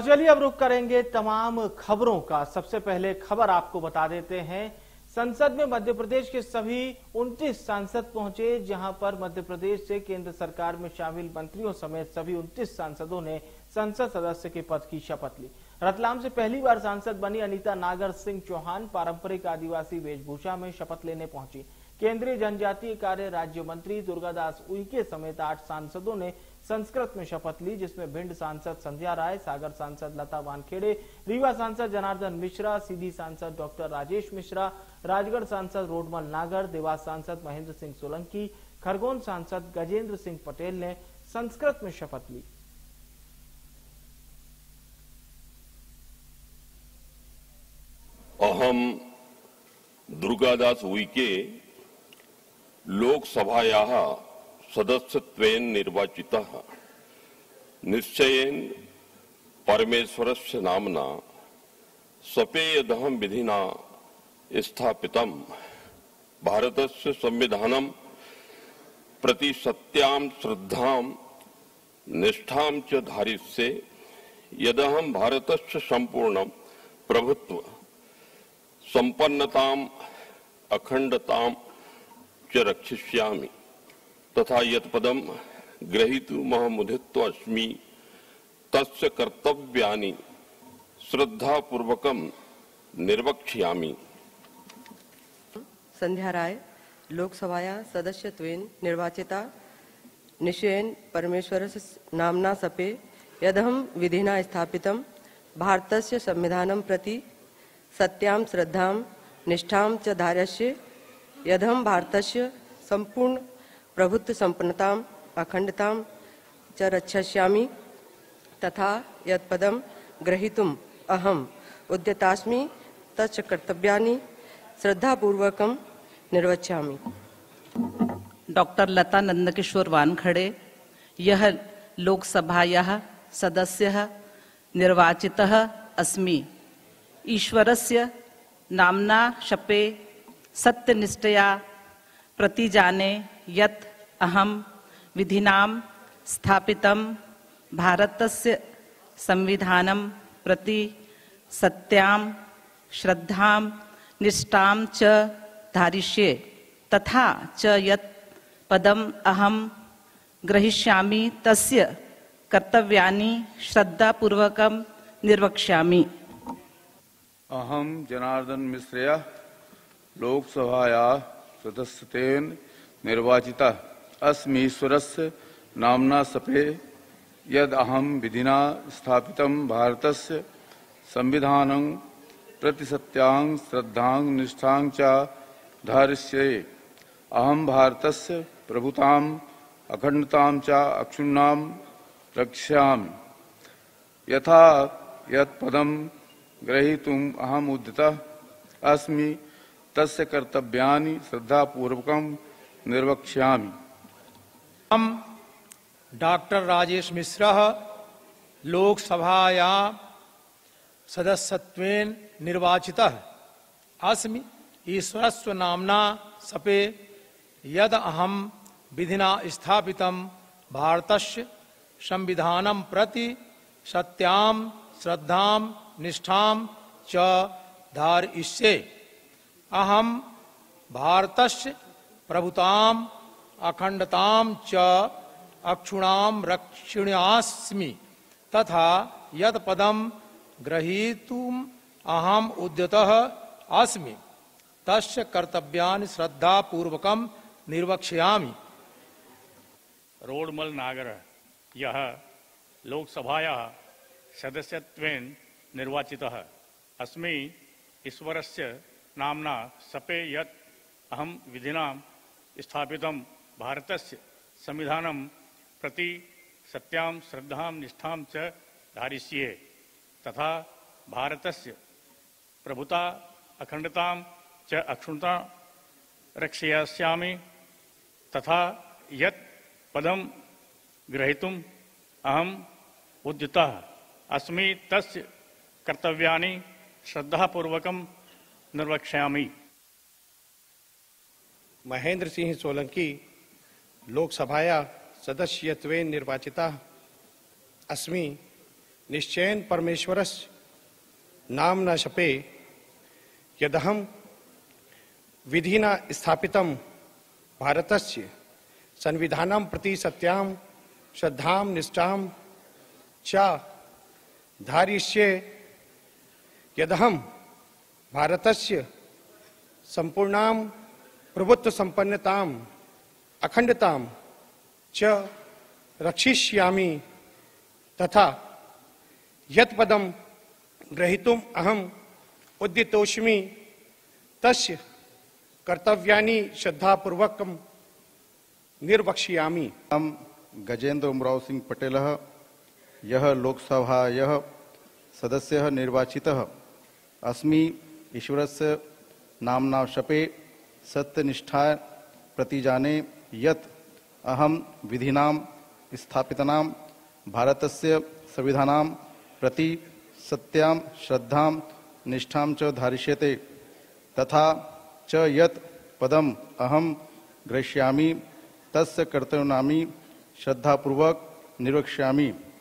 चलिए अब रुख करेंगे तमाम खबरों का। सबसे पहले खबर आपको बता देते हैं, संसद में मध्य प्रदेश के सभी 29 सांसद पहुंचे, जहां पर मध्य प्रदेश से केंद्र सरकार में शामिल मंत्रियों समेत सभी 29 सांसदों ने संसद सदस्य के पद की शपथ ली। रतलाम से पहली बार सांसद बनी अनीता नागर सिंह चौहान पारंपरिक आदिवासी वेशभूषा में शपथ लेने पहुंची। केंद्रीय जनजातीय कार्य राज्य मंत्री दुर्गादास उइके समेत 8 सांसदों ने संस्कृत में शपथ ली, जिसमें भिंड सांसद संध्या राय, सागर सांसद लता वानखेड़े, रीवा सांसद जनार्दन मिश्रा, सीधी सांसद डॉक्टर राजेश मिश्रा, राजगढ़ सांसद रोडमल नागर, देवास सांसद महेंद्र सिंह सोलंकी, खरगोन सांसद गजेंद्र सिंह पटेल ने संस्कृत में शपथ ली। अहम दुर्गादास उइके लोकसभायाः सदस्यत्वेन निर्वाचितः निश्चयेन परमेश्वरस्य नाम्ना सपेयदहं विधिना स्थापितं भारतस्य संविधानं प्रति सत्यां श्रद्धां निष्ठां च धारिष्ये यदहं भारतस्य संपूर्ण प्रभुत्व संपन्नतां अखंडतां च रक्षिष्यामि तथा यत्पदं ग्रहीतुमहमुदितो अस्मि तस्य कर्तव्यानि श्रद्धापूर्वकं निर्वक्ष्यामि। संध्या राय लोकसभाया सदस्यत्वेन निर्वाचिता निश्चयेन परमेश्वरस्य नाम्ना सपे यदहं विधिना स्थापितं भारतस्य संविधानं प्रति सत्यां श्रद्धां निष्ठां च धारयिष्ये यदहं भारतस्य संपूर्ण प्रभुत्व संपन्नतां अखंडतां च रक्षयिष्यामि तथा यत्पदं ग्रहीतुम् अहम् उद्यतास्मि तस्य कर्तव्यानि श्रद्धापूर्वकं निर्वक्ष्यामि। डॉक्टर लता नंदकिशोर वानखड़े यह लोकसभायाः सदस्यः निर्वाचितः अस्मि। ईश्वरस्य नाम्ना शपे सत्यनिष्ठया प्रतिजाने यत् अहं विधिनां स्थापितं भारतस्य संविधानं प्रति सत्यां श्रद्धां निष्ठां च धारिष्ये तथा च यत् पदम् अहं ग्रहीष्यामि तस्य कर्तव्यानि श्रद्धापूर्वकं निर्वक्ष्यामि। अहम जनार्दन मिश्रया लोकसभाया सदस्यत्वेन निर्वाचितः अस्मि। ईश्वरस्य नाम्ना सपे यद अहम विधिना स्थापितं भारतस्य संविधानं प्रति सत्यां श्रद्धां निष्ठां च धारयिष्ये अहम भारतस्य प्रभुतां अखंडतां च अक्षुण्णां रक्षामि यथा यत्पदं ग्रहीतुम् अहम् उद्यतः अस्मि तस्य कर्तव्यानि श्रद्धापूर्वकं निर्वक्ष्यामि। हम डॉक्टर राजेश मिश्रा लोकसभाया सदस्यत्वेन निर्वाचितः अस्मि। ईश्वरस्य नाम्ना सपे यद अहं विधिना स्थापितं भारतस्य संविधानं प्रति सत्यां श्रद्धां निष्ठां च धारयिष्ये अहं भारतस्य प्रभुतां अखंडतां च अक्षुणां रक्षिष्यामि तथा यत् पदं ग्रहीतुम् अहम् उद्यतः अस्मि तस्य कर्तव्यानि श्रद्धापूर्वकं निर्वक्ष्यामि। रोडमल नागर यह लोकसभायाः सदस्यत्वेन निर्वाचितः अस्मि। ईश्वरस्य नाम्ना सपे यत् अहं विधिना स्थापितं भारतस्य संविधानं प्रति सत्यां श्रद्धां निष्ठां च धारयिष्ये तथा भारतस्य प्रभुता अखंडतां च अक्षुण्णतां रक्षयिष्यामि तथा यत् पदं ग्रहीतुम् अहम् उद्यतः अस्मि तस्य कर्तव्यानि श्रद्धापूर्वकं निर्वक्ष्यामि। महेंद्र सिंह सोलंकी लोकसभाया सदस्यत्वेन निर्वाचितः अस्मि। निश्चयेन परमेश्वरस्य नाम्ना शपे यदहं विधिना स्थापितं भारतस्य संविधानं प्रति सत्यां श्रद्धां निष्ठां च धारयिष्ये यदहं भारतस्य संपूर्णां प्रभुत्व संपन्नताम् अखंडतां च रक्षिष्यामि तथा यत् पदं ग्रहीतुम् अहम् उद्यतोऽस्मि तस्य कर्तव्यानि श्रद्धापूर्वकं निर्वक्ष्यामि। हम गजेंद्र उमराव सिंह पटेल यह लोकसभायः सदस्यः निर्वाचितः अस्मि ईश्वरस्य नाम्ना शपे सत्यनिष्ठा प्रतिजाने यत् अहं विधिनां स्थापितानां भारतस्य संविधानां प्रति सत्यां श्रद्धां निष्ठां च धारयिष्ये तथा च यत् पदम् अहं ग्रहीष्यामि तस्य कर्तव्यानि श्रद्धापूर्वक निर्वक्ष्यामि।